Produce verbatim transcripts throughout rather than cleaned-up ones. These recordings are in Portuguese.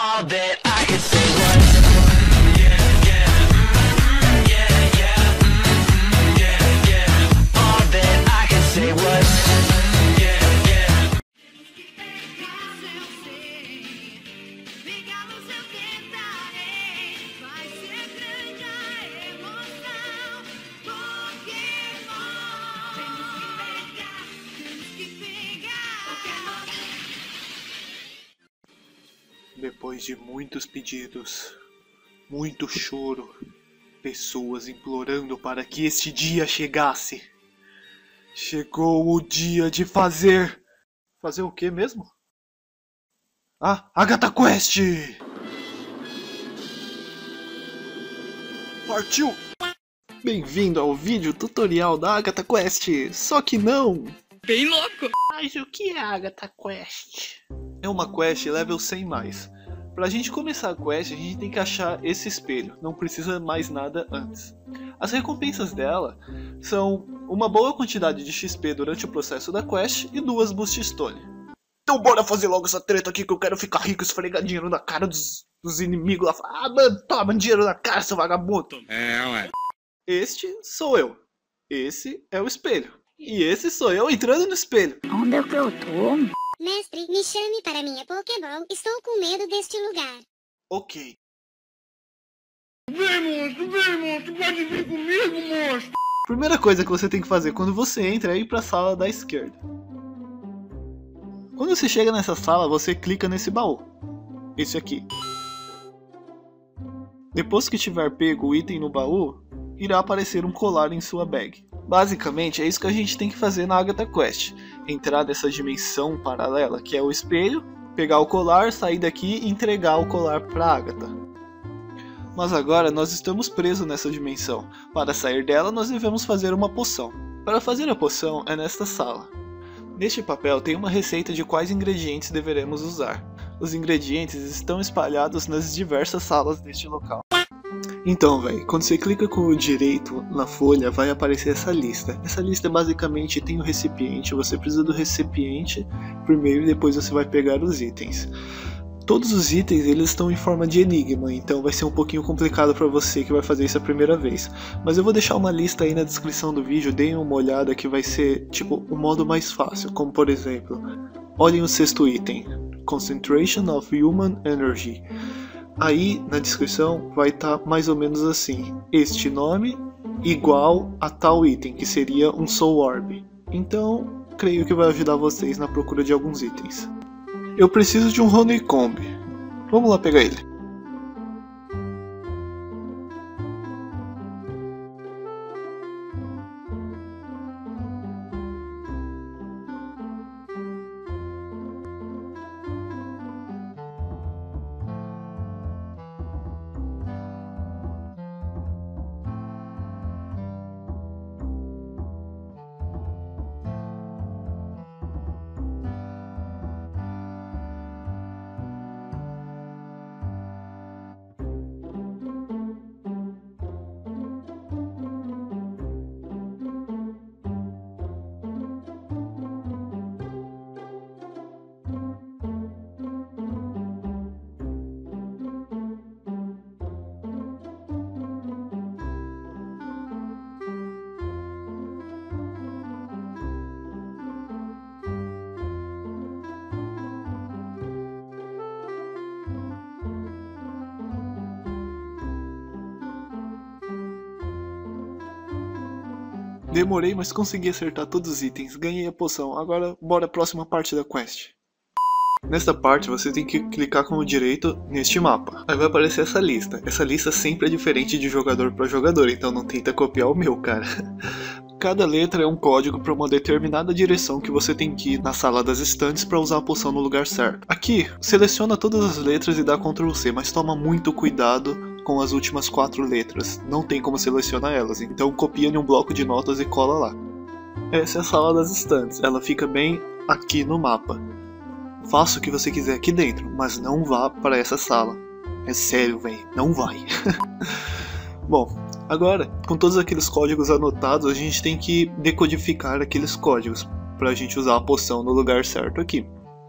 All that I can say was yeah, yeah, yeah, yeah, yeah, yeah. All that I can say was yeah, yeah. Depois de muitos pedidos, muito choro, pessoas implorando para que este dia chegasse, chegou o dia de fazer... Fazer o que mesmo? Ah, Agatha Quest! Partiu! Bem-vindo ao vídeo tutorial da Agatha Quest, só que não! Bem louco! Mas o que é a Agatha Quest? É uma quest level cem mais. Pra gente começar a quest, a gente tem que achar esse espelho, não precisa mais nada antes. As recompensas dela são uma boa quantidade de X P durante o processo da quest e duas Boost Stone. Então bora fazer logo essa treta aqui que eu quero ficar rico e esfregar dinheiro na cara dos, dos inimigos lá. Ah, mano, toma dinheiro na cara, seu vagabundo. É, ué. Este sou eu. Esse é o espelho. E esse sou eu entrando no espelho. Onde é que eu tô? Mestre, me chame para minha Pokéball. Estou com medo deste lugar. Ok. Vem, monstro, vem, monstro. Pode vir comigo, monstro. Primeira coisa que você tem que fazer quando você entra é ir para a sala da esquerda. Quando você chega nessa sala, você clica nesse baú. Esse aqui. Depois que tiver pego o item no baú, irá aparecer um colar em sua bag. Basicamente é isso que a gente tem que fazer na Agatha Quest. Entrar nessa dimensão paralela que é o espelho, pegar o colar, sair daqui e entregar o colar para Agatha. Mas agora nós estamos presos nessa dimensão. Para sair dela nós devemos fazer uma poção. Para fazer a poção é nesta sala. Neste papel tem uma receita de quais ingredientes deveremos usar. Os ingredientes estão espalhados nas diversas salas deste local. Então, velho, quando você clica com o direito na folha, vai aparecer essa lista. Essa lista basicamente tem o recipiente, você precisa do recipiente primeiro e depois você vai pegar os itens. Todos os itens eles estão em forma de enigma, então vai ser um pouquinho complicado para você que vai fazer isso a primeira vez. Mas eu vou deixar uma lista aí na descrição do vídeo, deem uma olhada que vai ser tipo o modo mais fácil, como por exemplo, olhem o sexto item, Concentration of Human Energy. Aí na descrição vai estar tá mais ou menos assim, este nome igual a tal item, que seria um Soul Orb. Então, creio que vai ajudar vocês na procura de alguns itens. Eu preciso de um Honeycomb. Vamos lá pegar ele. Demorei, mas consegui acertar todos os itens, ganhei a poção, agora bora a próxima parte da quest. Nesta parte você tem que clicar com o direito neste mapa, aí vai aparecer essa lista. Essa lista sempre é diferente de jogador para jogador, então não tenta copiar o meu, cara. Cada letra é um código para uma determinada direção que você tem que ir na sala das estantes para usar a poção no lugar certo. Aqui, seleciona todas as letras e dá control C, mas toma muito cuidado com as últimas quatro letras, não tem como selecionar elas, então copia em um bloco de notas e cola lá. Essa é a sala das estantes, ela fica bem aqui no mapa. Faça o que você quiser aqui dentro, mas não vá para essa sala. É sério, velho, não vai. Bom, agora, com todos aqueles códigos anotados, a gente tem que decodificar aqueles códigos para a gente usar a poção no lugar certo aqui.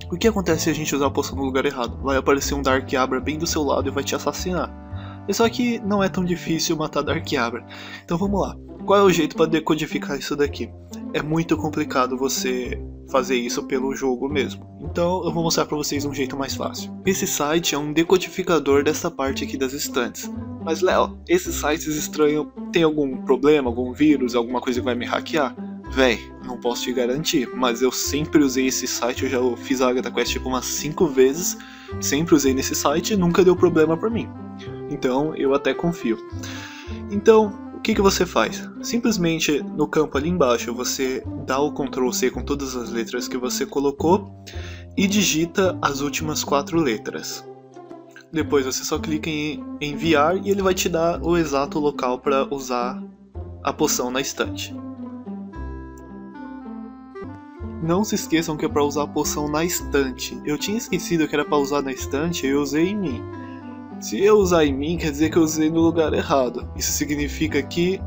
O que acontece se a gente usar a poção no lugar errado? Vai aparecer um Dark Abra bem do seu lado e vai te assassinar. É só que não é tão difícil matar Dark Abra. Então vamos lá. Qual é o jeito para decodificar isso daqui? É muito complicado você fazer isso pelo jogo mesmo. Então eu vou mostrar para vocês um jeito mais fácil. Esse site é um decodificador dessa parte aqui das estantes. Mas Léo, esses sites estranhos tem algum problema, algum vírus, alguma coisa que vai me hackear? Véi, não posso te garantir, mas eu sempre usei esse site, eu já fiz a Agatha Quest tipo umas cinco vezes, sempre usei nesse site e nunca deu problema pra mim. Então eu até confio. Então, o que, que você faz? Simplesmente no campo ali embaixo você dá o control C com todas as letras que você colocou e digita as últimas quatro letras. Depois você só clica em enviar e ele vai te dar o exato local para usar a poção na estante. Não se esqueçam que é para usar a poção na estante. Eu tinha esquecido que era para usar na estante e eu usei em mim. Se eu usar em mim, quer dizer que eu usei no lugar errado. Isso significa que...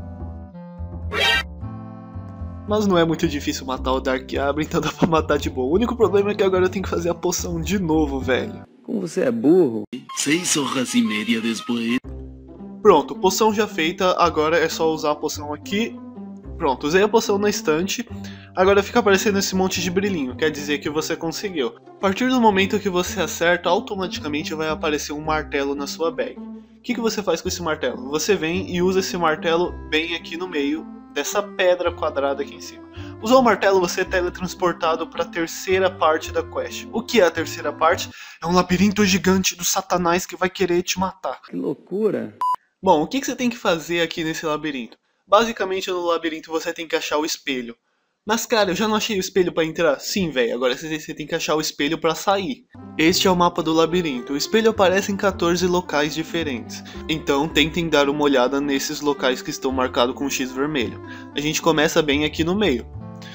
Mas não é muito difícil matar o Dark Abra, então dá pra matar de boa. O único problema é que agora eu tenho que fazer a poção de novo, velho. Como você é burro. Seis horas e meia depois. Pronto, poção já feita, agora é só usar a poção aqui. Pronto, usei a poção na estante. Agora fica aparecendo esse monte de brilhinho, quer dizer que você conseguiu. A partir do momento que você acerta, automaticamente vai aparecer um martelo na sua bag. O que, que você faz com esse martelo? Você vem e usa esse martelo bem aqui no meio dessa pedra quadrada aqui em cima. Usou o martelo, você é teletransportado para a terceira parte da quest. O que é a terceira parte? É um labirinto gigante do Satanás que vai querer te matar. Que loucura. Bom, o que, que você tem que fazer aqui nesse labirinto? Basicamente no labirinto você tem que achar o espelho. Mas cara, eu já não achei o espelho pra entrar? Sim, velho, agora você tem que achar o espelho pra sair. Este é o mapa do labirinto. O espelho aparece em quatorze locais diferentes. Então tentem dar uma olhada nesses locais que estão marcados com um X vermelho. A gente começa bem aqui no meio.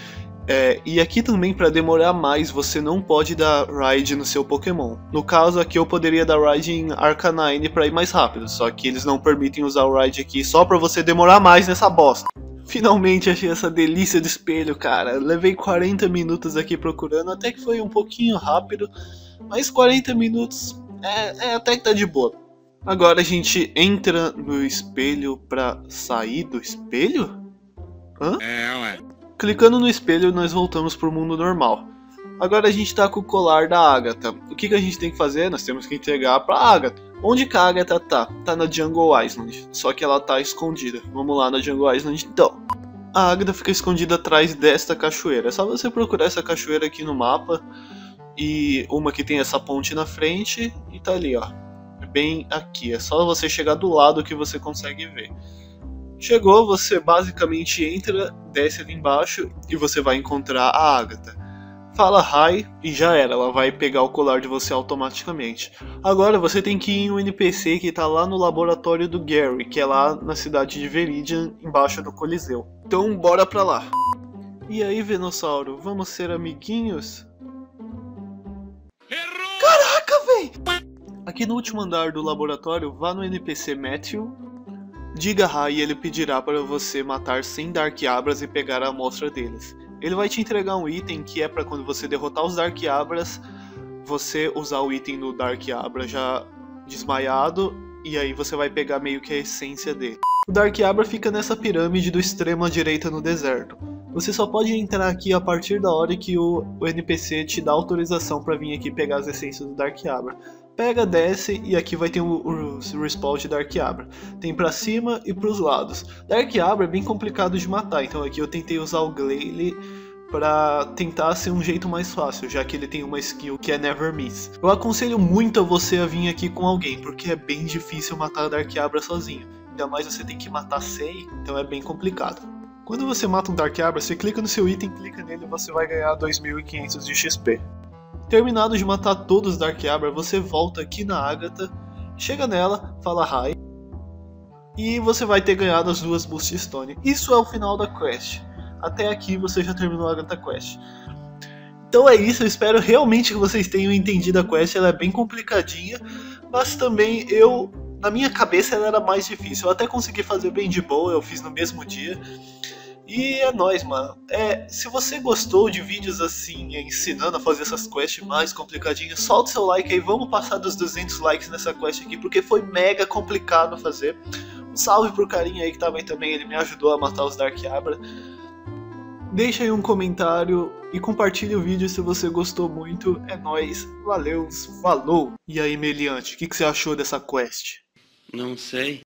É, e aqui também, para demorar mais, você não pode dar Ride no seu Pokémon. No caso aqui eu poderia dar Ride em Arcanine para ir mais rápido, só que eles não permitem usar o Ride aqui só para você demorar mais nessa bosta. Finalmente achei essa delícia de espelho, cara. Levei quarenta minutos aqui procurando, até que foi um pouquinho rápido, mas quarenta minutos é, é até que tá de boa. Agora a gente entra no espelho pra sair do espelho? Hã? É, ué. Clicando no espelho, nós voltamos pro mundo normal. Agora a gente tá com o colar da Agatha. O que, que a gente tem que fazer? Nós temos que entregar pra Agatha. Onde que a Agatha tá? Tá na Jungle Island, só que ela tá escondida. Vamos lá na Jungle Island então. A Agatha fica escondida atrás desta cachoeira. É só você procurar essa cachoeira aqui no mapa. E uma que tem essa ponte na frente e tá ali, ó. Bem aqui, é só você chegar do lado que você consegue ver. Chegou, você basicamente entra, desce ali embaixo e você vai encontrar a Agatha. Fala hi e já era, ela vai pegar o colar de você automaticamente. Agora você tem que ir em um N P C que tá lá no laboratório do Gary, que é lá na cidade de Viridian, embaixo do Coliseu. Então bora pra lá. E aí, Venossauro, vamos ser amiguinhos? Errou! Caraca, véi! Aqui no último andar do laboratório, vá no N P C Matthew, diga hi e ele pedirá para você matar cem Dark Abras e pegar a amostra deles. Ele vai te entregar um item que é para quando você derrotar os Dark Abras, você usar o item no Dark Abra já desmaiado, e aí você vai pegar meio que a essência dele. O Dark Abra fica nessa pirâmide do extremo à direita no deserto. Você só pode entrar aqui a partir da hora que o, o N P C te dá autorização para vir aqui pegar as essências do Dark Abra. Pega, desce e aqui vai ter o, o, o respawn de Dark Abra. Tem pra cima e pros lados. Dark Abra é bem complicado de matar, então aqui eu tentei usar o Glalie pra tentar ser um jeito mais fácil, já que ele tem uma skill que é Never Miss. Eu aconselho muito a você a vir aqui com alguém, porque é bem difícil matar Dark Abra sozinho. Ainda mais você tem que matar cem, então é bem complicado. Quando você mata um Dark Abra, você clica no seu item, clica nele e você vai ganhar dois mil e quinhentos de X P. Terminado de matar todos os Dark Abra, você volta aqui na Agatha, chega nela, fala hi, e você vai ter ganhado as duas Boost Stone. Isso é o final da quest. Até aqui você já terminou a Agatha Quest. Então é isso, eu espero realmente que vocês tenham entendido a quest, ela é bem complicadinha, mas também eu, na minha cabeça ela era mais difícil. Eu até consegui fazer bem de boa, eu fiz no mesmo dia. E é nóis, mano. É, se você gostou de vídeos assim, ensinando a fazer essas quests mais complicadinhas, solta seu like aí, vamos passar dos duzentos likes nessa quest aqui, porque foi mega complicado fazer. Um salve pro carinha aí que tava aí também, ele me ajudou a matar os Dark Abra. Deixa aí um comentário e compartilhe o vídeo se você gostou muito. É nóis, valeu, falou! E aí, Meliante, o que, que você achou dessa quest? Não sei.